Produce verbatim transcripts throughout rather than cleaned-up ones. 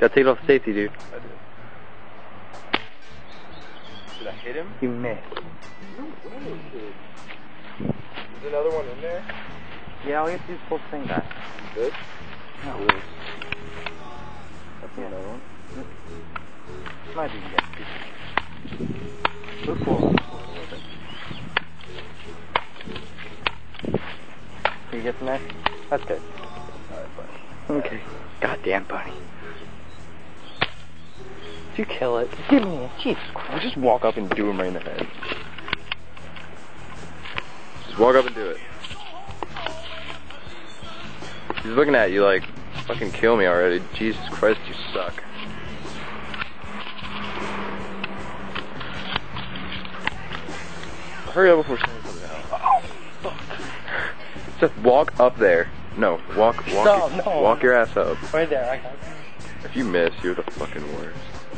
Gotta take it off safety, dude. I did. Did I hit him? You missed. No way, dude. There's another one in there? Yeah, all you have to do is pull the thing back. This? No. This. That's Yeah. another one. Might be get Look forward. So you get the neck? That's good. Alright, fine. Okay. Goddamn, buddy. Did you kill it? Give me it. Jesus Christ. You just walk up and do him right in the head. Just walk up and do it. He's looking at you like, fucking kill me already. Jesus Christ, you suck. Hurry up before someone comes out. Oh, fuck. Just walk up there. No, walk, walk, No, your, no. walk your ass up. Right there, I got it. If you miss, you're the fucking worst.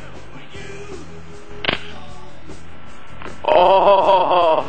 Oh!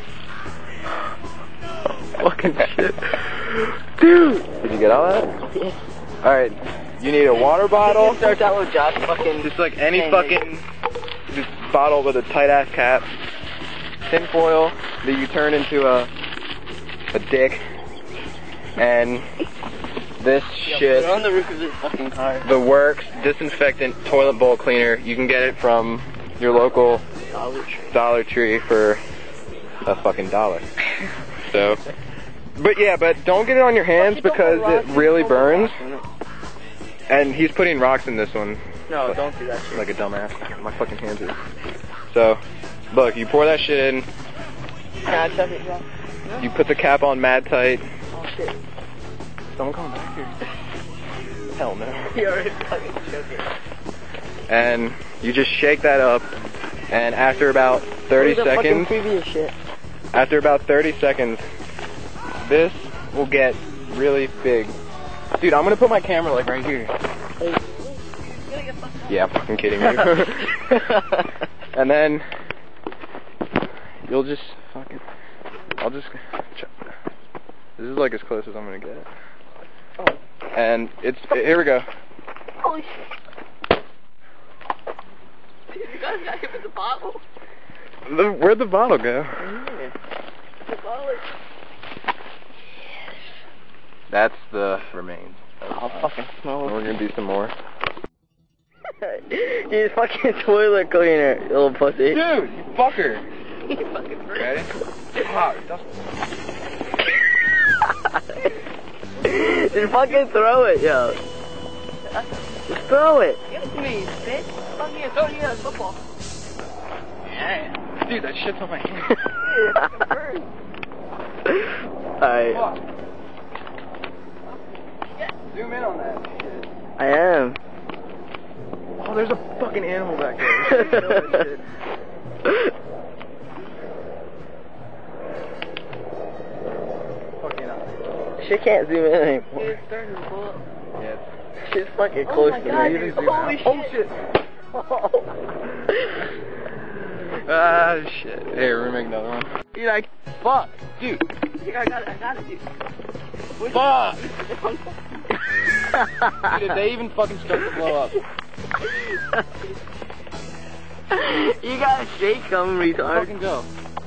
Fucking shit. Dude! Did you get all that? Yeah. Alright, you need a water bottle. Start out with Josh fucking. Just like any Hey, fucking just bottle with a tight ass cap. Tin foil that you turn into a a dick. And this shit. Put it on the roof of this fucking car. The Works disinfectant toilet bowl cleaner. You can get it from your local Dollar Tree. Dollar Tree for a fucking dollar. So, but yeah, but don't get it on your hands because it really burns. And he's putting rocks in this one. No, don't do that shit. Like a dumbass. My fucking hands are. So, look, you pour that shit in. Can I check it, Josh? You put the cap on mad tight. Oh shit. Don't come back here. Hell no. You already fucking shook it. And you just shake that up. And after about thirty Look at the seconds, fucking previous shit. after about thirty seconds, this will get really big. Dude, I'm gonna put my camera like right here. Hey. Yeah, I'm fucking kidding you. And then you'll just fucking. I'll just. This is like as close as I'm gonna get. Oh. And it's here we go. Holy shit. You guys got hit with the bottle. The, where'd the bottle go? Yeah. The bottle is... That's the remains. I'll fucking smell We're it. gonna do some more. Use fucking toilet cleaner, you little pussy. Dude, you fucker. You fucking freak. Ready? Ah, Just fucking throw it, yo. Just throw it. Give it to me, bitch. Fucking throw it in a football. yeah. Dude, that shit's on my hand. Alright. Zoom in on that shit. I am. Oh, there's a fucking animal back there. Fucking up. Shit can't zoom in anymore. It's starting to pull up. Yeah. Shit's fucking Oh close my to God, me. dude. Holy Oh shit. Ah shit. Hey, we're gonna make another one. Dude, I fuck, dude. Here, I got it, I got it, dude. Fuck. Dude, if they even fucking start to blow up. You gotta shake them, retard. Fucking go.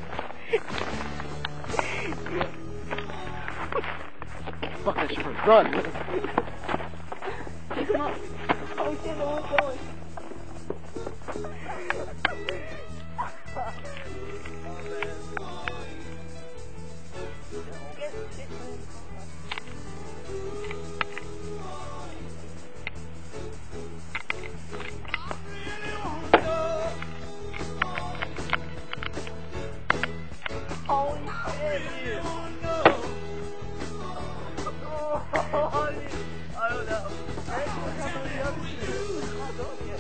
Fuck that shit. Run. Come on. Oh shit, no one's going. Holy shit, dude. I don't know. I don't know how many others do. Not those yet.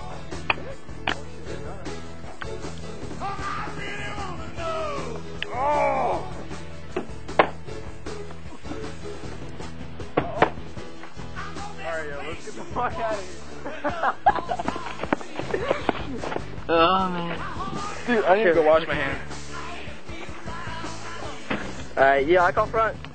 Oh! Alright, yo, let's get the fuck out of here. Oh, man. Dude, I need to go wash my hands. Alright, yeah, I call front.